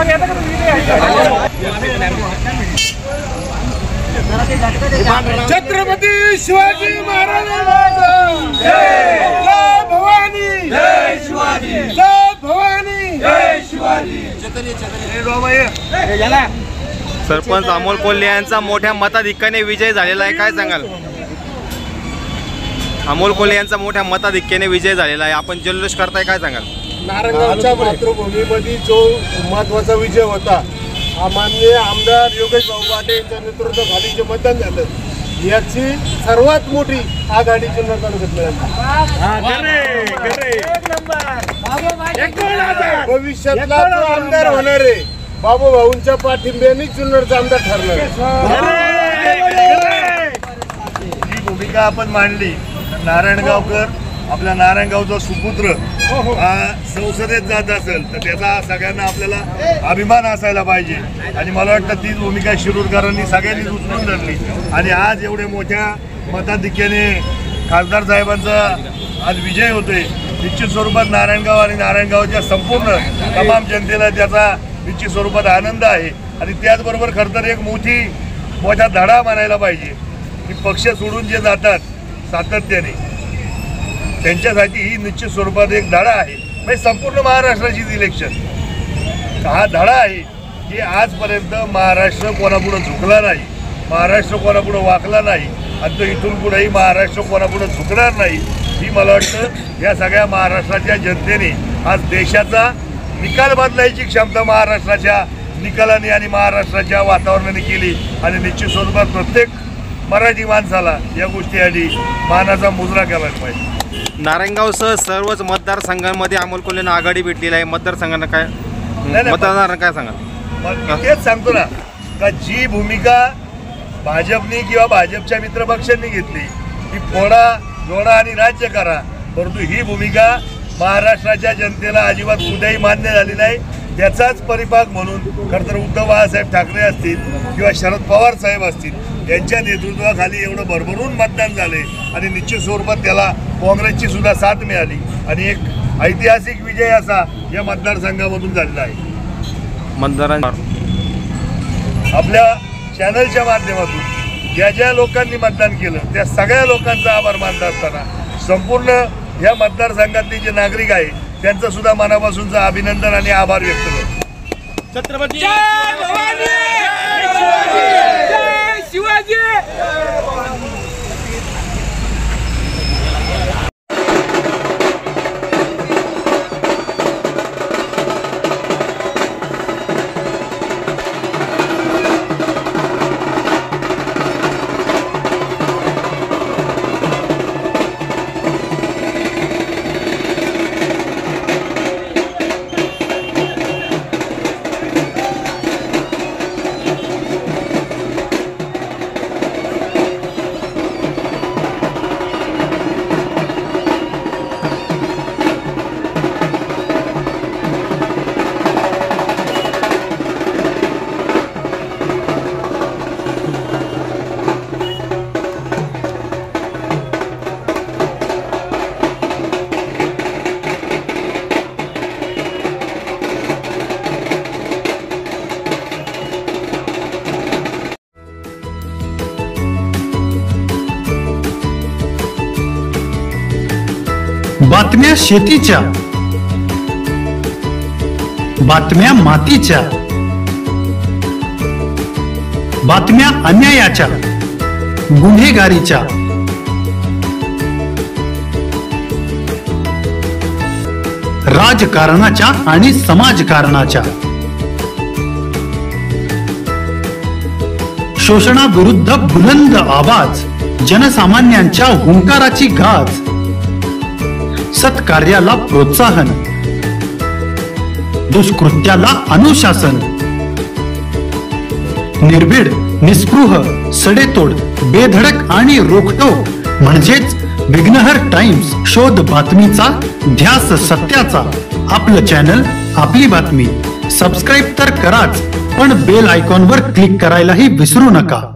छत्रपती शिवाजी महाराज जय भवानी, जय शिवाजी, जय भवानी, जय शिवाजी। सरपंच अमोल कोल्हे यांचा मोठ्या मताधिक्याने विजय झालेला आहे, काय सांगाल? अमोल कोल्हे यांचा मोठ्या मताधिक्याने विजय झालेला आहे, आपण जल्लोष करताय, काय सांगाल? नारायणगावच्या मातृभूमीमध्ये जो महत्वाचा विजय होता, माननीय आमदार योगेश भाऊ पाटे यांच्या नेतृत्वाखाली जे मतदान झालं, याची सर्वात मोठी आघाडी जुन्नर तालुक्यात मिळाली। भविष्यातला आमदार होणार आहे बाबू भाऊंच्या पाठिंब्याने जुन्नरचा आमदार ठरला। ही भूमिका आपण मांडली। नारायणगावकर आपल्या नारायणगावचा सुपुत्र हा संसदेत जात असेल तर त्याचा सगळ्यांना आपल्याला अभिमान असायला पाहिजे आणि मला वाटतं तीच भूमिका शिरूरकरांनी सगळ्यांनी उचलून धरली आणि आज एवढे मोठ्या मताधिक्याने खासदार साहेबांचा आज विजय होतोय। निश्चित स्वरूपात नारायणगाव आणि नारायणगावच्या संपूर्ण तमाम जनतेला त्याचा निश्चित स्वरूपात आनंद आहे आणि त्याचबरोबर खरं तर एक मोठा धडा मानायला पाहिजे की पक्ष सोडून जे जातात सातत्याने त्यांच्यासाठी ही निश्चित स्वरूपात एक धडा आहे। म्हणजे संपूर्ण महाराष्ट्राचीच इलेक्शन हा धडा आहे की आजपर्यंत महाराष्ट्र कोणापुढे झुकला नाही, महाराष्ट्र कोणापुढे वाकला नाही आणि तो इथून पुढेही महाराष्ट्र कोणापुढे झुकणार नाही। ही मला वाटतं या सगळ्या महाराष्ट्राच्या जनतेने आज देशाचा निकाल बदलायची क्षमता महाराष्ट्राच्या निकालाने आणि महाराष्ट्राच्या वातावरणाने केली आणि निश्चित स्वरूपात प्रत्येक मराठी माणसाला या गोष्टीसाठी मानाचा मुजरा केला पाहिजे। नारायणगावसह सर्वच मतदारसंघांमध्ये अमोल कोल्हेंना आघाडी भेटलेली आहे, मतदारांना काय मतदारांना काय सांगाल? तेच सांगतो ना का जी भूमिका भाजपने किंवा भाजपच्या मित्रपक्षांनी घेतली की फोडा जोडा आणि राज्य करा, परंतु ही भूमिका महाराष्ट्राच्या जनतेला अजिबात कुठेही मान्य झाली नाही। त्याचाच परिपाक म्हणून खरं तर उद्धव बाळासाहेब ठाकरे असतील किंवा शरद पवार साहेब असतील यांच्या नेतृत्वाखाली एवढं भरभरून मतदान झाले आणि निश्चित स्वरूपात त्याला काँग्रेसची सुद्धा साथ मिळाली आणि एक ऐतिहासिक विजय असा या मतदारसंघामधून झालेला आहे। मतदारांना आपल्या चॅनलच्या माध्यमातून ज्या लोकांनी मतदान केलं त्या सगळ्या लोकांचा आभार मानत असताना संपूर्ण या मतदारसंघातले जे नागरिक आहे त्यांचं सुद्धा मनापासूनचं अभिनंदन आणि आभार व्यक्त करतो। छत्रपती जय भवानी, जय शिवाजी। बातम्या शेतीच्या, बातम्या मातीच्या, बातम्या अन्यायाच्या, गुन्हेगारीच्या, राजकारणाच्या आणि समाजकारणाच्या, शोषणाविरुद्ध बुलंद आवाज, जनसामान्यांच्या हुंकाराची गाज, सत्कार्याला प्रोत्साहन, दुष्कृत्याला अनुशासन, निर्भीड, निस्पृह, सडेतोड, बेधडक आणि रोखटोक म्हणजेच विघ्नहर टाइम्स, शोध बातमीचा, ध्यास सत्याचा। आपलं चॅनल, आपली बातमी। सबस्क्राईब तर कराच, पण बेल आयकॉनवर क्लिक करायलाही विसरू नका।